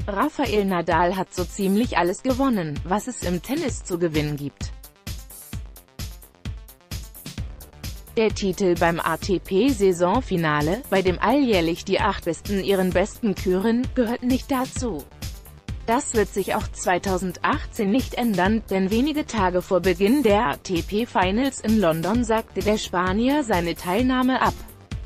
Rafael Nadal hat so ziemlich alles gewonnen, was es im Tennis zu gewinnen gibt. Der Titel beim ATP-Saisonfinale, bei dem alljährlich die 8 Besten ihren Besten küren, gehört nicht dazu. Das wird sich auch 2018 nicht ändern, denn wenige Tage vor Beginn der ATP-Finals in London sagte der Spanier seine Teilnahme ab.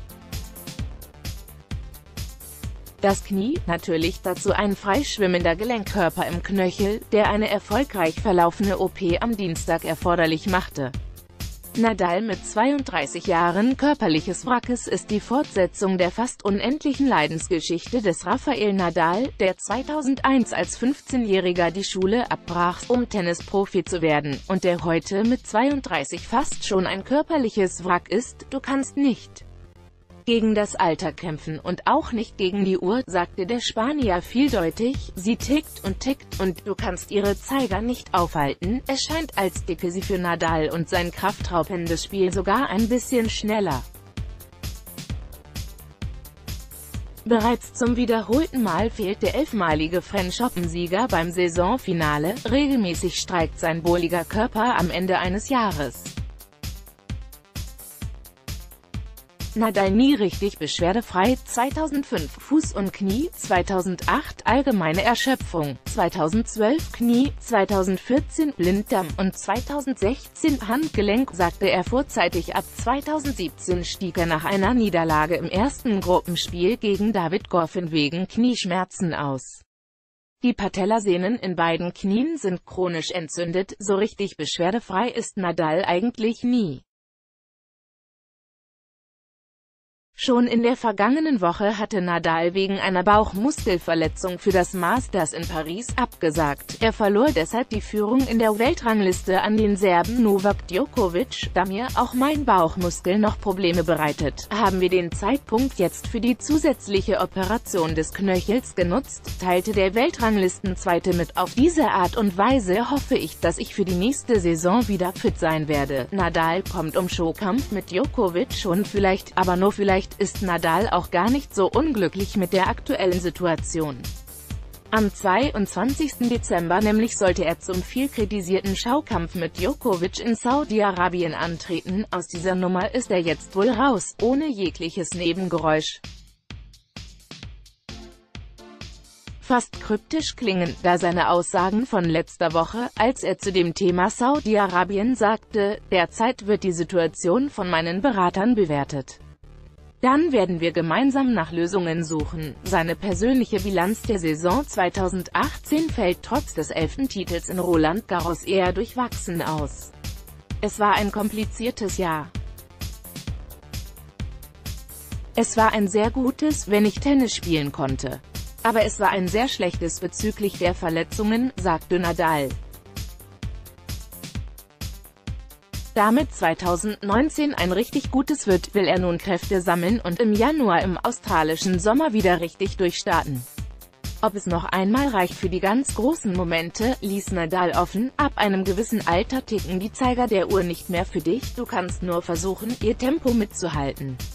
Das Knie, natürlich dazu ein freischwimmender Gelenkkörper im Knöchel, der eine erfolgreich verlaufene OP am Dienstag erforderlich machte. Nadal mit 32 Jahren körperliches Wrackes ist die Fortsetzung der fast unendlichen Leidensgeschichte des Rafael Nadal, der 2001 als 15-Jähriger die Schule abbrach, um Tennisprofi zu werden, und der heute mit 32 fast schon ein körperliches Wrack ist. Du kannst nicht gegen das Alter kämpfen und auch nicht gegen die Uhr, sagte der Spanier vieldeutig. Sie tickt und du kannst ihre Zeiger nicht aufhalten. Es scheint, als ticke sie für Nadal und sein kraftraubendes Spiel sogar ein bisschen schneller. Bereits zum wiederholten Mal fehlt der 11-malige French Open-Sieger beim Saisonfinale. Regelmäßig streikt sein wohliger Körper am Ende eines Jahres. Nadal nie richtig beschwerdefrei, 2005 Fuß und Knie, 2008 allgemeine Erschöpfung, 2012 Knie, 2014 Blinddarm und 2016 Handgelenk, sagte er vorzeitig ab. 2017 stieg er nach einer Niederlage im ersten Gruppenspiel gegen David Goffin wegen Knieschmerzen aus. Die Patellasehnen in beiden Knien sind chronisch entzündet, so richtig beschwerdefrei ist Nadal eigentlich nie. Schon in der vergangenen Woche hatte Nadal wegen einer Bauchmuskelverletzung für das Masters in Paris abgesagt. Er verlor deshalb die Führung in der Weltrangliste an den Serben Novak Djokovic. Da mir auch mein Bauchmuskel noch Probleme bereitet, haben wir den Zeitpunkt jetzt für die zusätzliche Operation des Knöchels genutzt, teilte der Weltranglistenzweite mit. Auf diese Art und Weise hoffe ich, dass ich für die nächste Saison wieder fit sein werde. Nadal kommt um Showkampf mit Djokovic und vielleicht, aber nur vielleicht, ist Nadal auch gar nicht so unglücklich mit der aktuellen Situation. Am 22. Dezember nämlich sollte er zum viel kritisierten Schaukampf mit Djokovic in Saudi-Arabien antreten. Aus dieser Nummer ist er jetzt wohl raus, ohne jegliches Nebengeräusch. Fast kryptisch klingen, da seine Aussagen von letzter Woche, als er zu dem Thema Saudi-Arabien sagte: Derzeit wird die Situation von meinen Beratern bewertet. Dann werden wir gemeinsam nach Lösungen suchen. Seine persönliche Bilanz der Saison 2018 fällt trotz des 11. Titels in Roland Garros eher durchwachsen aus. Es war ein kompliziertes Jahr. Es war ein sehr gutes, wenn ich Tennis spielen konnte. Aber es war ein sehr schlechtes bezüglich der Verletzungen, sagte Nadal. Damit 2019 ein richtig gutes wird, will er nun Kräfte sammeln und im Januar im australischen Sommer wieder richtig durchstarten. Ob es noch einmal reicht für die ganz großen Momente, ließ Nadal offen. Ab einem gewissen Alter ticken die Zeiger der Uhr nicht mehr für dich, du kannst nur versuchen, ihr Tempo mitzuhalten.